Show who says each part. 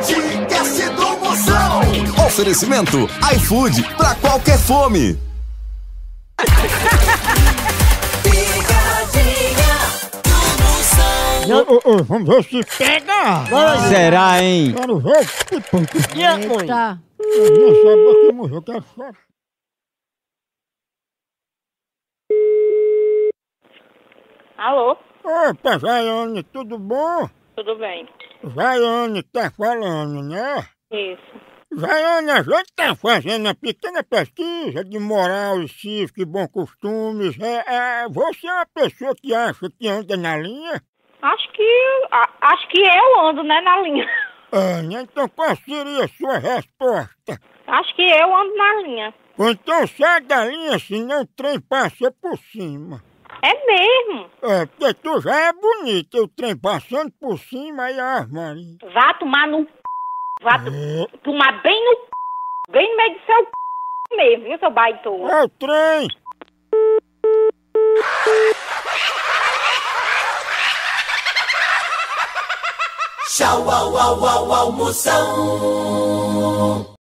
Speaker 1: Podcast do Moção.
Speaker 2: Oferecimento iFood pra qualquer fome.
Speaker 1: Pegadinha do Moção.
Speaker 3: Vamos ver se pega!
Speaker 4: Será, hein?
Speaker 3: Quero ver.
Speaker 5: Tá.
Speaker 3: Não sabe que morreu, que é foda.
Speaker 6: Alô?
Speaker 3: Opa, Vaiane, tudo bom?
Speaker 6: Tudo bem?
Speaker 3: Vaiane tá falando, né?
Speaker 6: Isso.
Speaker 3: Vaiane, a gente tá fazendo uma pequena pesquisa de moral e cívica e bons costumes. Você é uma pessoa que acha que anda na linha?
Speaker 6: Acho que eu ando, né, na linha.
Speaker 3: Né? Então qual seria a sua resposta?
Speaker 6: Acho que eu ando na linha.
Speaker 3: Ou então sai da linha, senão o trem passa por cima.
Speaker 6: É mesmo?
Speaker 3: Porque tu já é bonita, o trem passando por cima aí a Maria.
Speaker 6: Vá tomar no Vá tomar bem no bem no meio do seu mesmo, viu, seu baitola?
Speaker 3: É o trem!
Speaker 1: Tchau, au, au, au, au, Moção.